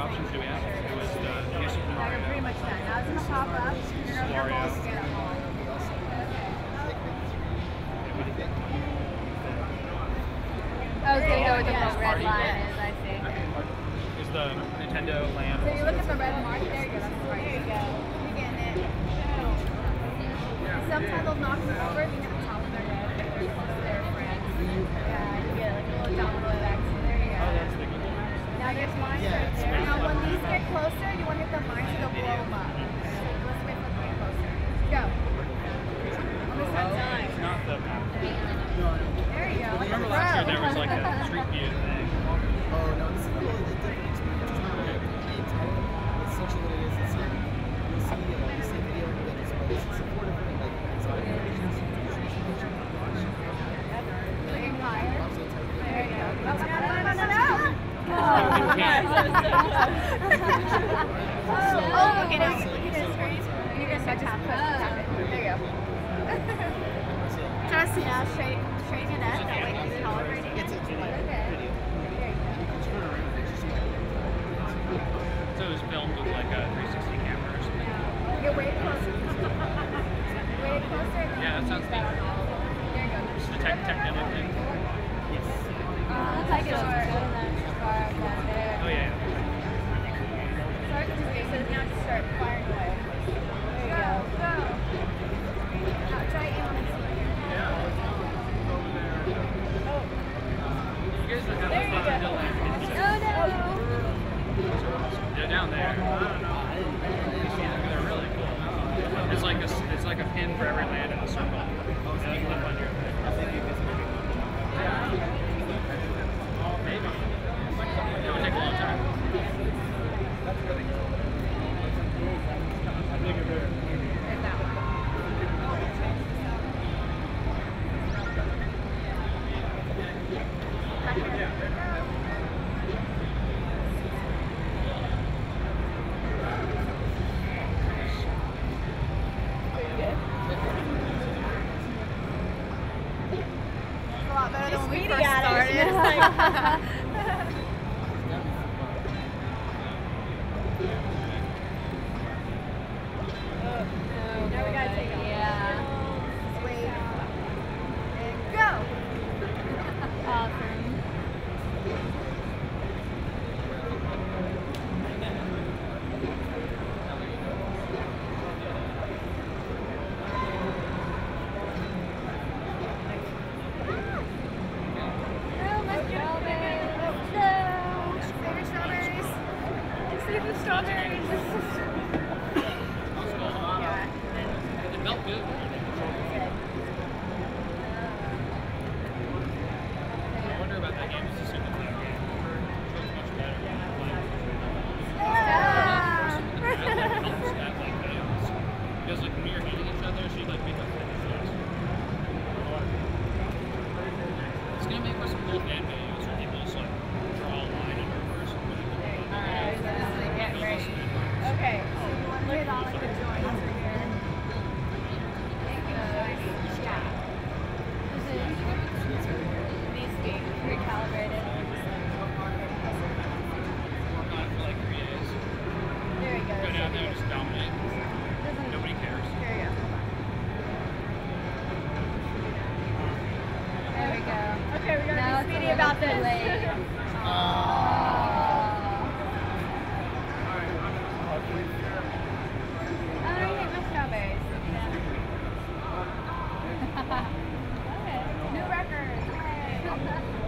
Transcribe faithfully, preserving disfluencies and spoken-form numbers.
options do we have? It was the New Super Now you're pretty Mario. much done. Now it's gonna pop up. You're gonna your Wario. balls to get them all. I was gonna go with the Yes. red Party. line is, I think. Is the Nintendo Land. So you look at the red mark. There you go. That's right. There you go. You're getting it. Sometimes they'll knock them over if you get the top of their head. They're close to their friends. Yeah, you get like a little domino effect. So there you go. Oh, that's the good one. Now there's mines right there. Now when these get closer, you want to hit the mines so they'll blow them up. So let's wait for them to get closer. Go. On this side. It's not the map. There you go. I Like a remember pro. last year there was like a street view thing. Oh no, this is a little bit different experience. It's not really a game title. Essentially what it is, it's like, you'll see, uh, you see a video that is, but it's it's four different, like, design variations. Looking higher. Also, it's like- There you go. Oh, no, no, no, no, no. Oh, Yeah. Oh, okay, now look at this screen. You're gonna start tap, tap it. There you go. Just now, straighten, straighten it up. That way it's calibrating. It's a Okay. video. There you go. Turn around, it's just like- So it was filmed with like a three sixty camera or something. You're way closer. Way closer. and then Yeah, that sounds use that good. on all of them. There you go. The tech technical thing. Yes. Uh, it's like a short and then far up down there. Oh yeah. Start to do so now just start firing away. There you go. Go. Now try aim on this one here. Oh. You guys would have There a you fun go. hill. Oh They're down there. They're really cool. It's like a s- it's like a pin for every land in the circle. So you clip on your maybe. It would take a long time. There's that one. Back here. It's a lot better than when we first started. It's like- Now we gotta take off. Yeah. Wait. And go! Awesome. Oh, my strawberries. No. Save your strawberries. Save the strawberries. Yeah. It felt good. I wonder about that game. It's a super clean game. It's much better. Ah. Because like when we were hitting each other, she'd like make a It's gonna make for some cool fan videos where people just like draw a line in reverse. Alright, so this is get ready. Okay, so you want to hit all like the joints right here. Thank you, guys. Yeah. These being recalibrated. Work on it for like three days. There we go. Go down there and just dominate. Nobody cares. There you go. There we go. Okay, we're gonna Now be it's a speedy little about too this. late. Uh,